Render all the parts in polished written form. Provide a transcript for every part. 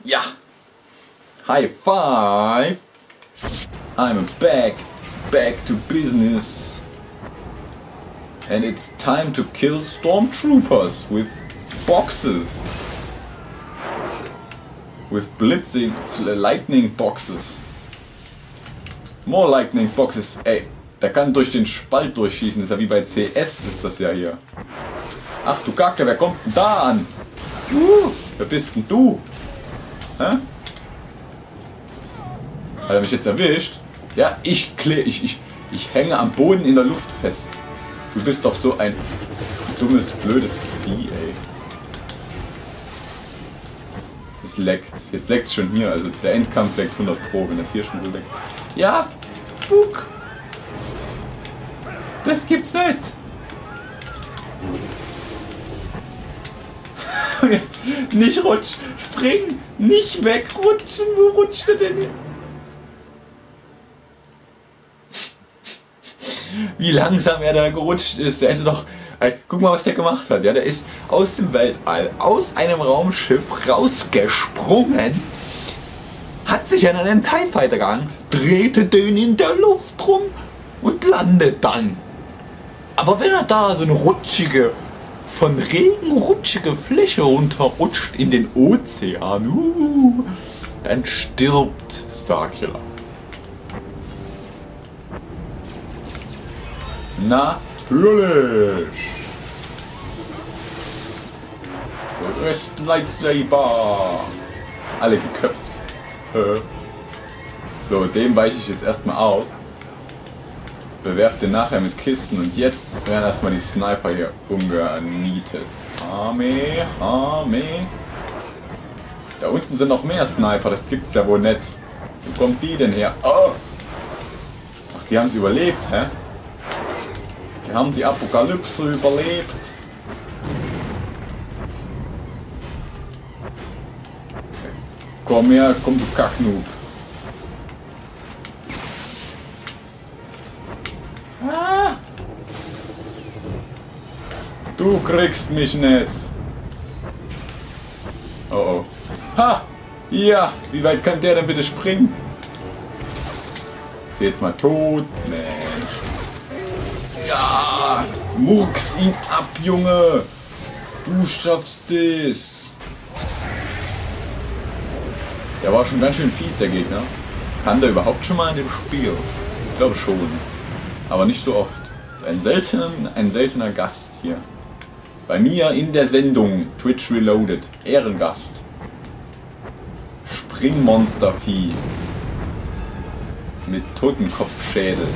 Ja! High five! I'm back to business. And it's time to kill stormtroopers with boxes. With blitzing, lightning boxes. More lightning boxes. Ey, der kann durch den Spalt durchschießen. Das ist ja wie bei CS ist das ja hier. Ach du Kacke, wer kommt denn da an? Wer bist denn du? Hä? Hat er mich jetzt erwischt? Ja, ich hänge am Boden in der Luft fest. Du bist doch so ein dummes, blödes Vieh, ey. Es leckt. Jetzt leckt es schon hier. Also der Endkampf leckt 100 Pro, wenn das hier schon so leckt. Ja, fuck! Das gibt's nicht! Nicht rutschen! Springen! Nicht wegrutschen! Wo rutscht er denn hin? Wie langsam er da gerutscht ist. Der hätte doch... guck mal, was der gemacht hat. Ja, der ist aus dem Weltall, aus einem Raumschiff rausgesprungen, hat sich an einen TIE Fighter gehangen, drehte den in der Luft rum und landet dann. Aber wenn er da so eine rutschige, von Regen rutschige Fläche runterrutscht in den Ozean, dann stirbt Starkiller. Natürlich! First Lightsaber! Alle geköpft. So, dem weiche ich jetzt erstmal aus. Bewerf den nachher mit Kisten und jetzt werden erstmal die Sniper hier umgenietet. Armee. Da unten sind noch mehr Sniper, das gibt's ja wohl nicht. Wo kommt die denn her? Oh! Ach, die haben es überlebt, hä? Die haben die Apokalypse überlebt. Komm her, komm du Kacknoob. Ah. Du kriegst mich nicht. Oh oh. Ha! Ja, wie weit kann der denn bitte springen? Ist jetzt mal tot. Mensch. Ja! Murks ihn ab, Junge! Du schaffst es! Der war schon ganz schön fies, der Gegner. Kann der überhaupt schon mal in dem Spiel? Ich glaube schon. Aber nicht so oft. Ein seltener Gast hier. Bei mir in der Sendung Twitch Reloaded. Ehrengast. Springmonstervieh. Mit Totenkopfschädel.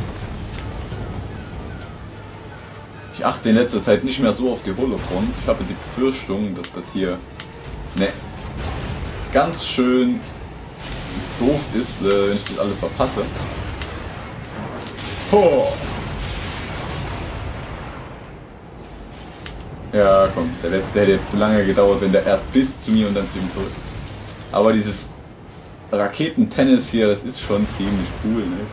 Ich achte in letzter Zeit nicht mehr so auf die Holocrons. Ich habe die Befürchtung, dass das hier ganz schön doof ist, wenn ich das alle verpasse. Oh. Ja, komm, der letzte hätte jetzt zu lange gedauert, wenn der erst bis zu mir und dann zu ihm zurück. Aber dieses Raketentennis hier, das ist schon ziemlich cool, ne?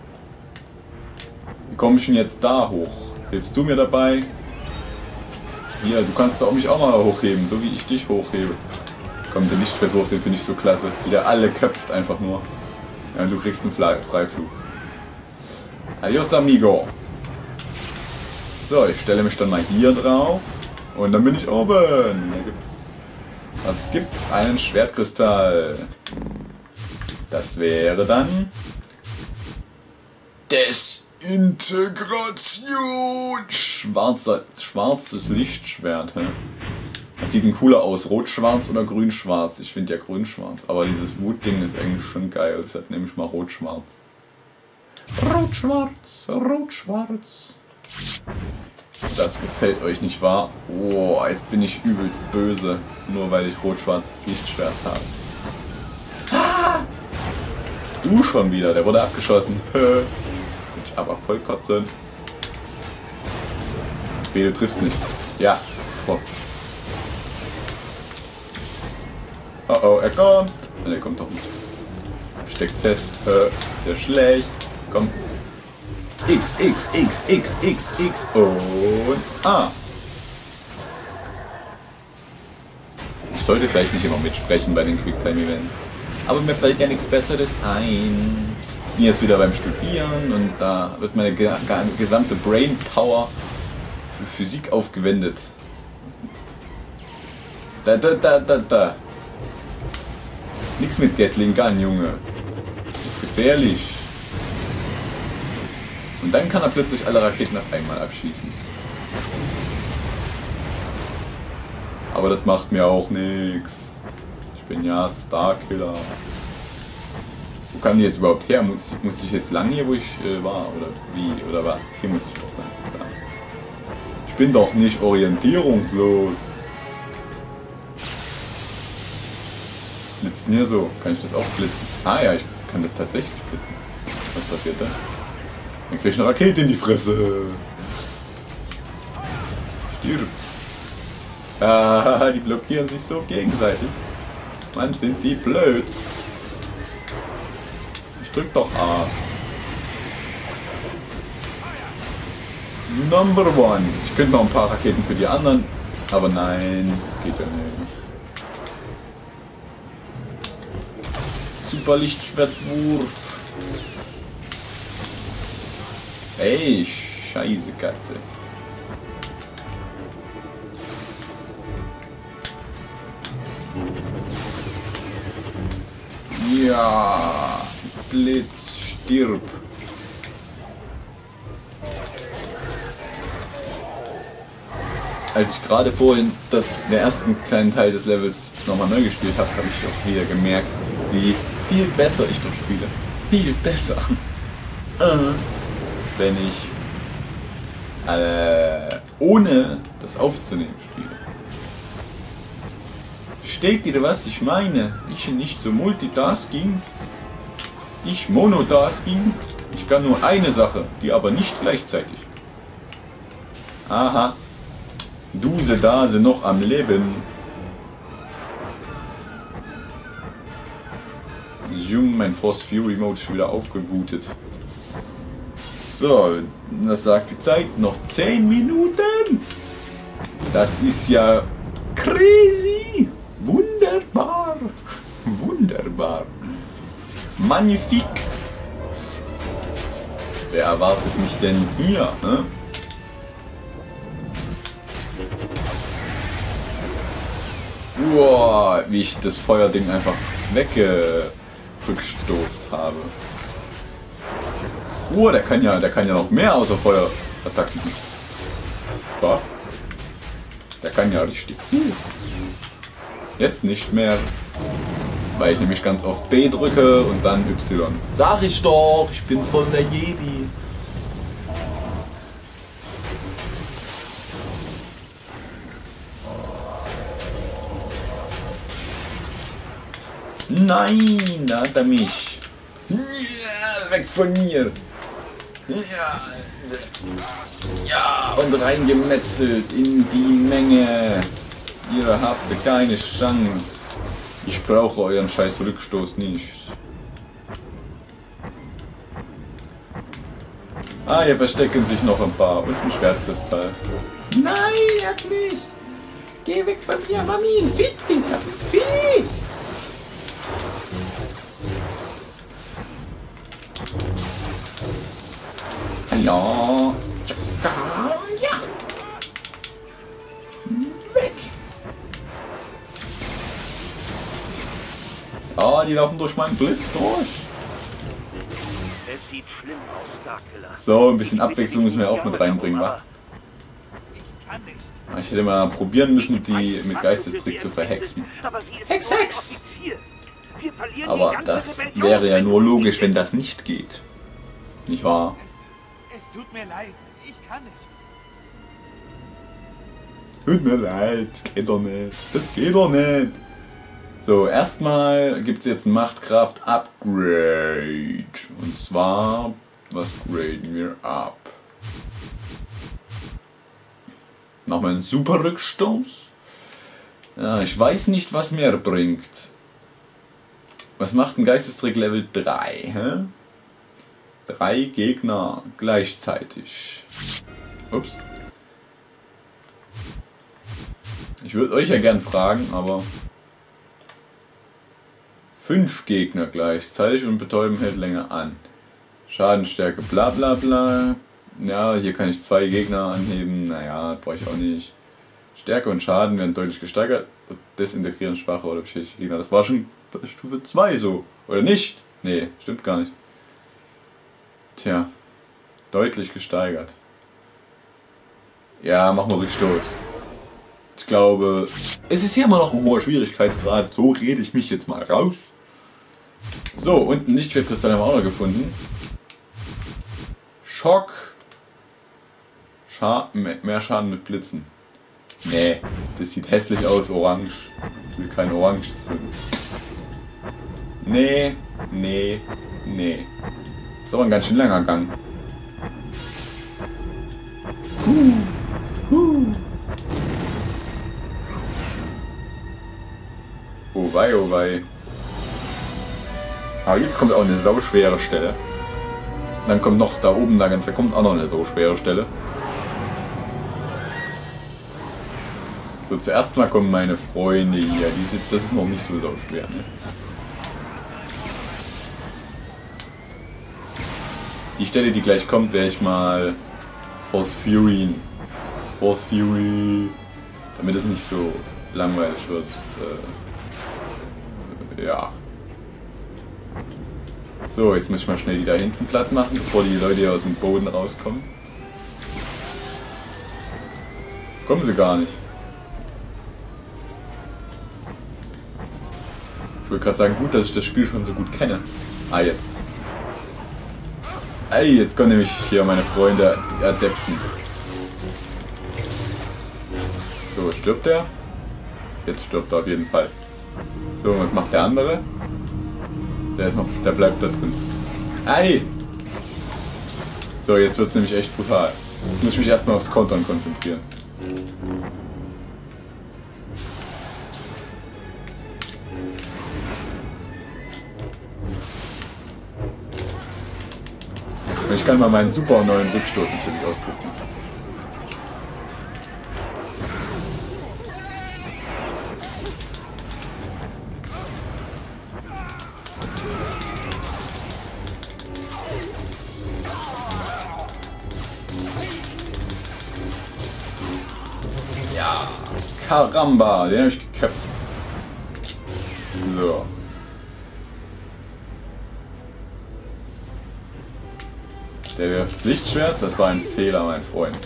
Wie komme ich denn jetzt da hoch? Hilfst du mir dabei? Hier, du kannst doch mich auch mal hochheben, so wie ich dich hochhebe. Komm, der Lichtschwertwurf, den finde ich so klasse. Wie der alle köpft einfach nur. Ja, und du kriegst einen Freiflug. Adios, amigo. So, ich stelle mich dann mal hier drauf. Und dann bin ich oben. Da gibt's... Was gibt's? Einen Schwertkristall. Das wäre dann... Desintegration! Schwarzes Lichtschwert. Hä? Das sieht ein cooler aus. Rot-Schwarz oder Grün-Schwarz? Ich finde ja Grün-Schwarz. Aber dieses Wut-Ding ist eigentlich schon geil. Deshalb nehme ich mal Rot-Schwarz. Rot-Schwarz, Rot-Schwarz. Das gefällt euch nicht wahr? Oh, jetzt bin ich übelst böse. Nur weil ich rot-schwarzes Lichtschwert habe. Ah! Du schon wieder, der wurde abgeschossen. Ich aber voll kotzen. B, du triffst nicht. Ja. So. Oh oh, er kommt. Nein, er kommt doch nicht. Steckt fest. Ist ja schlecht. Komm. X, X, X, X, X, X und A. sollte vielleicht nicht immer mitsprechen bei den Quicktime-Events. Aber mir fällt ja nichts Besseres ein. Bin jetzt wieder beim Studieren und da wird meine gesamte Brainpower für Physik aufgewendet. Da. Nix mit Gatling Gun, Junge. Das ist gefährlich. Und dann kann er plötzlich alle Raketen auf einmal abschießen. Aber das macht mir auch nichts. Ich bin ja Starkiller. Wo kam die jetzt überhaupt her? Musste ich jetzt lang hier, wo ich war? Oder wie? Oder was? Hier muss ich auch lang. Ich bin doch nicht orientierungslos. Was blitzt denn hier so? Kann ich das auch blitzen? Ah ja, ich kann das tatsächlich blitzen. Was passiert da? Dann krieg ich eine Rakete in die Fresse. Stirb. Ah, die blockieren sich so gegenseitig. Mann, sind die blöd. Ich drück doch A. Number one. Ich könnte noch ein paar Raketen für die anderen, aber nein, geht ja nicht. Super Lichtschwertwurf. Ey, scheiße Katze. Ja, Blitz, stirb. Als ich gerade vorhin den ersten kleinen Teil des Levels nochmal neu gespielt habe, habe ich auch wieder gemerkt, wie viel besser ich doch spiele. Viel besser. Wenn ich ohne das aufzunehmen spiele. Versteht ihr, was ich meine? Ich nicht so Multitasking. Ich Monotasking. Ich kann nur eine Sache, die aber nicht gleichzeitig. Aha. Duse Dase noch am Leben. Mein Force Fury Mode ist schon wieder aufgebootet. So, das sagt die Zeit. Noch 10 Minuten. Das ist ja crazy. Wunderbar. Wunderbar. Magnifik. Wer erwartet mich denn hier? Ne? Wow, wie ich das Feuerding einfach weggestoßt habe. Der kann ja noch mehr außer Feuerattacken. Ja. Der kann ja richtig viel. Jetzt nicht mehr, weil ich nämlich ganz oft B drücke und dann Y. Sag ich doch, ich bin voll der Jedi. Nein, da hat er mich. Ja, weg von mir. Ja, und reingemetzelt in die Menge. Ihr habt keine Chance. Ich brauche euren scheiß Rückstoß nicht. Ah, hier verstecken sich noch ein paar und ein Schwertkristall. Nein, er hat mich. Geh weg von mir, Mami, ein Fisch. Ich hab ein Fisch. Hallo. Ja. Weg. Oh, die laufen durch meinen Blitz durch. Es sieht schlimm aus, Starkiller. So, ein bisschen Abwechslung müssen wir auch mit reinbringen, wa? Ich kann nicht. Ich hätte mal probieren müssen, die mit Geistestrick zu verhexen. Hex, Hex! Aber das wäre ja nur logisch, wenn das nicht geht. Nicht wahr? Es tut mir leid, ich kann nicht. Tut mir leid, das geht doch nicht. Das geht doch nicht. So, erstmal gibt es jetzt ein Machtkraft-Upgrade. Und zwar, was graden wir ab? Nochmal einen super Rückstoß. Ja, ich weiß nicht, was mehr bringt. Was macht ein Geistestrick Level 3? Hä? 3 Gegner gleichzeitig. Ups. Ich würde euch ja gern fragen, aber 5 Gegner gleichzeitig und betäuben hält länger an. Schadenstärke, bla bla bla. Ja, hier kann ich 2 Gegner anheben. Naja, brauche ich auch nicht. Stärke und Schaden werden deutlich gesteigert und desintegrieren schwache oder beschädigte Gegner. Das war schon bei Stufe 2 so. Oder nicht? Nee, stimmt gar nicht. Tja, deutlich gesteigert. Ja, machen wir Rückstoß. Ich glaube, es ist hier immer noch ein hoher Schwierigkeitsgrad. So rede ich mich jetzt mal raus. So, und ein Lichtschwertkristall haben wir auch noch gefunden. Schock. Mehr Schaden mit Blitzen. Nee, das sieht hässlich aus, orange. Ich will kein Orange. Nee. Ist aber ein ganz schön langer Gang. Oh wei, oh wei. Aber jetzt kommt auch eine sauschwere Stelle. Dann kommt noch da oben, da kommt auch noch eine sauschwere Stelle. So, zuerst mal kommen meine Freunde hier. Das ist noch nicht so schwer, ne? Die Stelle, die gleich kommt, werde ich mal Force Fury. Damit es nicht so langweilig wird. Ja. So, jetzt muss ich mal schnell die da hinten platt machen, bevor die Leute hier aus dem Boden rauskommen. Kommen sie gar nicht. Ich wollte gerade sagen, gut, dass ich das Spiel schon so gut kenne. Ah, jetzt. Ey, jetzt kommen nämlich hier meine Freunde, die Adepten. So, stirbt der? Jetzt stirbt er auf jeden Fall. So, was macht der andere? Der bleibt da drin. Ey! So, jetzt wird es nämlich echt brutal. Jetzt muss ich mich erstmal aufs Kontern konzentrieren. Ich kann mal meinen super neuen Rückstoß natürlich ausprobieren. Ja, Karamba, den habe ich geköpft. So. Der wirft das Lichtschwert, das war ein Fehler, mein Freund.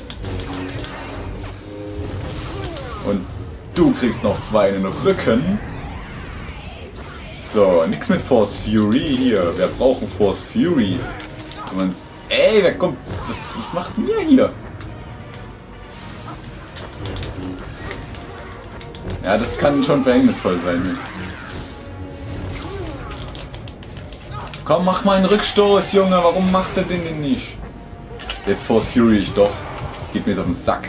Und du kriegst noch 2 in den Rücken. So, nix mit Force Fury hier. Wir brauchen Force Fury. Ey, wer kommt? Was macht denn der hier? Ja, das kann schon verhängnisvoll sein. Komm, mach mal einen Rückstoß, Junge. Warum macht er den denn nicht? Jetzt Force Fury ich doch. Das geht mir jetzt auf den Sack.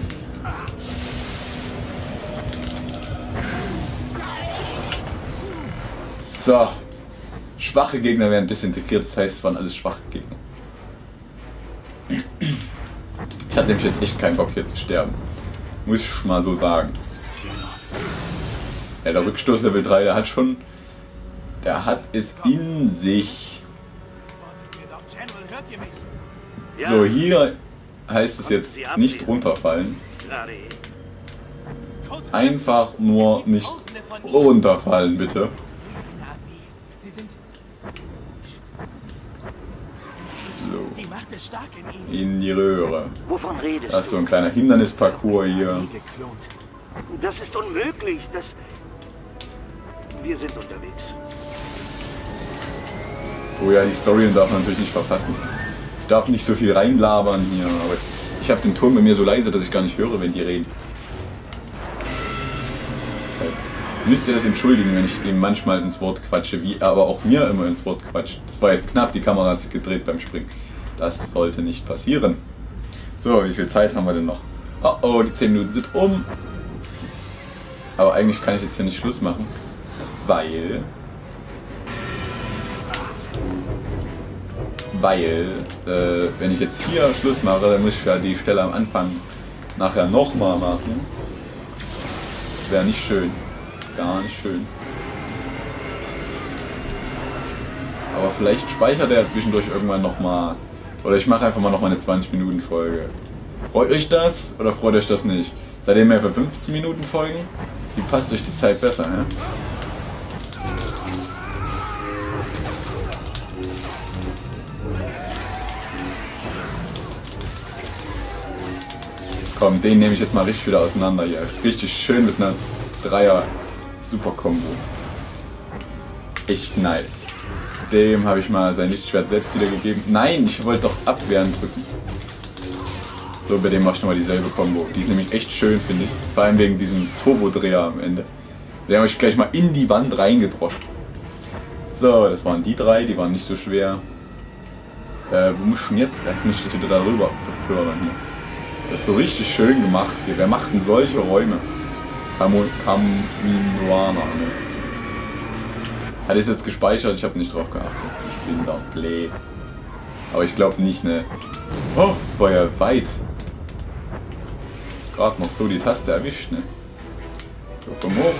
So. Schwache Gegner werden desintegriert. Das heißt, es waren alles schwache Gegner. Ich hatte nämlich jetzt echt keinen Bock hier zu sterben. Muss ich mal so sagen. Was ist das hier, Lord? Ja, der Rückstoß Level 3, der hat es in sich. So, hier heißt es jetzt nicht runterfallen. Einfach nur nicht runterfallen, bitte. So. In die Röhre. Wovon redest Das ist so ein kleiner Hindernisparcours hier. Das ist unmöglich. Wir sind unterwegs. Oh ja, die Story darf man natürlich nicht verpassen. Ich darf nicht so viel reinlabern hier, aber ich habe den Ton bei mir so leise, dass ich gar nicht höre, wenn die reden. Deshalb müsst ihr das entschuldigen, wenn ich ihm manchmal ins Wort quatsche, wie er aber auch mir immer ins Wort quatscht. Das war jetzt knapp, die Kamera hat sich gedreht beim Springen. Das sollte nicht passieren. So, wie viel Zeit haben wir denn noch? Oh oh, die 10 Minuten sind um. Aber eigentlich kann ich jetzt hier nicht Schluss machen, weil wenn ich jetzt hier Schluss mache, dann muss ich ja die Stelle am Anfang nachher nochmal machen. Das wäre nicht schön. Gar nicht schön. vielleicht speichert er zwischendurch irgendwann nochmal. Oder ich mache einfach mal nochmal eine 20-Minuten-Folge. Freut euch das oder freut euch das nicht? Seid ihr mehr für 15 Minuten Folgen? Wie passt euch die Zeit besser, hä? Komm, den nehme ich jetzt mal richtig wieder auseinander hier. Richtig schön mit einer Dreier-Super-Kombo. Echt nice. Dem habe ich mal sein Lichtschwert selbst wiedergegeben. Nein, ich wollte doch abwehren drücken. So, bei dem mache ich nochmal dieselbe Kombo. Die ist nämlich echt schön, finde ich. Vor allem wegen diesem Turbodreher am Ende. Den habe ich gleich mal in die Wand reingedroscht. So, das waren die drei, die waren nicht so schwer. Wo muss ich denn jetzt? Jetzt muss ich das wieder darüber befördern hier. Das ist so richtig schön gemacht hier. Wer macht denn solche Räume? Kaminoana, ne? Hat es jetzt gespeichert? Ich habe nicht drauf geachtet. Ich bin da Play. Aber ich glaube nicht, ne? Oh, das war ja weit. Gerade noch so die Taste erwischt, ne? So, komm hoch.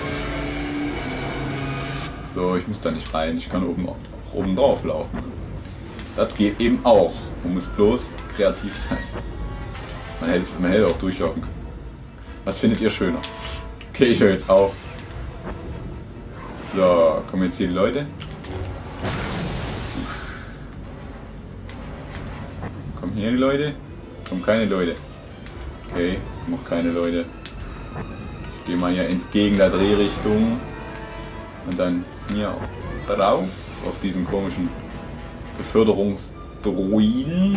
So, ich muss da nicht rein. Ich kann oben drauf laufen. Das geht eben auch. Man muss bloß kreativ sein. Man hätte auch durchlaufen können. Was findet ihr schöner? Okay, ich höre jetzt auf. So, kommen jetzt hier die Leute. Kommen hier die Leute? Kommen keine Leute. Okay, noch keine Leute. Ich gehe mal hier entgegen der Drehrichtung. Und dann hier drauf. Auf diesen komischen Beförderungsdroiden.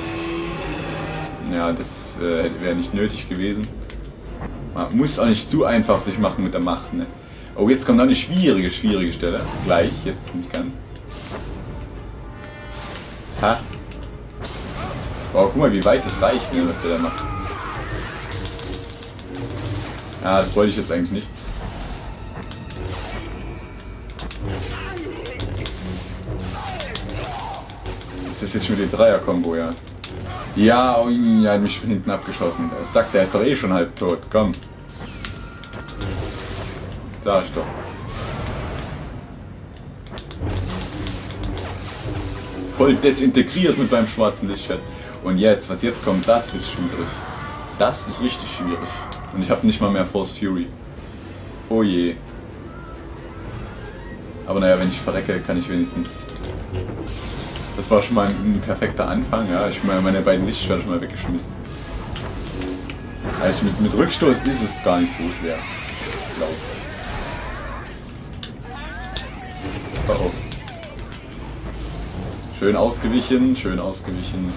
Ja, das wäre nicht nötig gewesen. Man muss auch nicht zu einfach sich machen mit der Macht, ne? Oh, jetzt kommt noch eine schwierige Stelle. Gleich, jetzt nicht ganz. Ha. Oh, guck mal, wie weit das reicht, ne, was der da macht. Ja, das wollte ich jetzt eigentlich nicht. Das ist jetzt schon die Dreier-Kombo, ja. Ja, oh, er hat mich von hinten abgeschossen. Das sagt, der ist doch eh schon halb tot. Komm. Sag ich doch. Voll desintegriert mit beim schwarzen Lichtschwert. Und jetzt, was jetzt kommt, das ist schwierig. Das ist richtig schwierig. Und ich habe nicht mal mehr Force Fury. Oh je. Aber naja, wenn ich verrecke, kann ich wenigstens... Das war schon mal ein perfekter Anfang, ja. Ich habe meine beiden Lichtschwerter schon mal weggeschmissen. Also mit Rückstoß ist es gar nicht so schwer. Glaube ich. Oh oh. Schön ausgewichen, schön ausgewichen.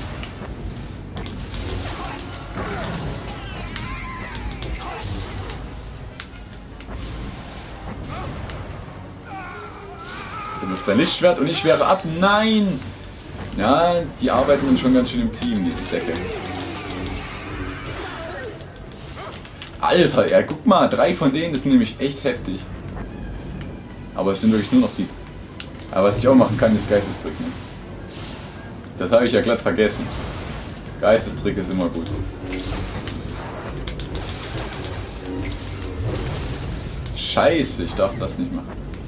Er benutzt sein Lichtschwert und ich wehre ab. Nein! Ja, die arbeiten dann schon ganz schön im Team, die Säcke. Alter, ja, guck mal, 3 von denen ist nämlich echt heftig. Aber es sind wirklich nur noch die. Aber was ich auch machen kann, ist Geistestrick. Ne? Das habe ich ja glatt vergessen. Geistestrick ist immer gut. Scheiße, ich darf das nicht machen.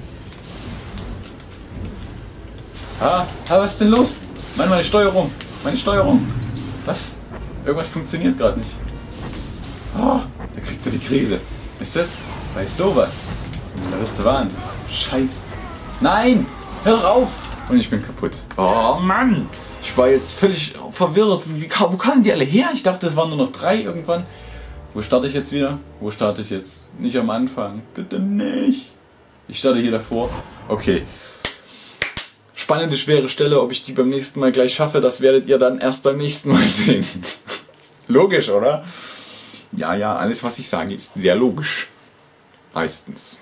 Was ist denn los? Meine Steuerung. Meine Steuerung. Was? Irgendwas funktioniert gerade nicht. Da kriegt er die Krise. Weißt du? Bei sowas. Da wirst du warnen. Scheiße. Nein! Hör auf! Und ich bin kaputt. Oh Mann! Ich war jetzt völlig verwirrt. Wo kamen die alle her? Ich dachte, es waren nur noch 3 irgendwann. Wo starte ich jetzt wieder? Wo starte ich jetzt? Nicht am Anfang. Bitte nicht. Ich starte hier davor. Okay. Spannende, schwere Stelle. Ob ich die beim nächsten Mal gleich schaffe, das werdet ihr dann erst beim nächsten Mal sehen. Logisch, oder? Ja, ja, alles was ich sage ist sehr logisch. Meistens.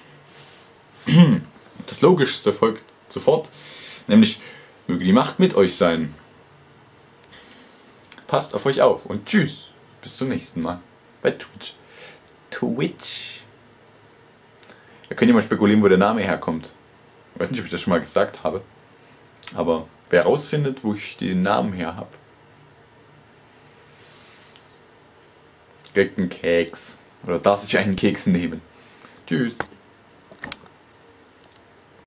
Das Logischste folgt sofort. Nämlich, möge die Macht mit euch sein. Passt auf euch auf und tschüss. Bis zum nächsten Mal. Bei Twitch. Da könnt ihr mal spekulieren, wo der Name herkommt. Ich weiß nicht, ob ich das schon mal gesagt habe. Aber wer rausfindet, wo ich den Namen her habe, kriegt einen Keks. Oder darf sich einen Keks nehmen. Tschüss.